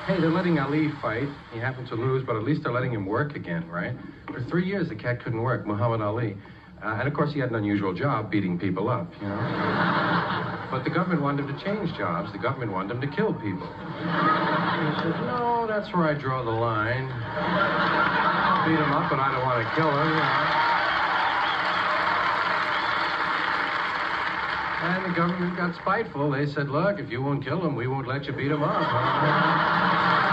Hey, they're letting Ali fight. He happened to lose, but at least they're letting him work again, right? For 3 years, the cat couldn't work, Muhammad Ali. And, of course, he had an unusual job, beating people up, you know? But the government wanted him to change jobs. The government wanted him to kill people. He said, no, that's where I draw the line. I'll beat him up, but I don't want to kill him, you know? And the government got spiteful. They said, look, if you won't kill him, we won't let you beat him up.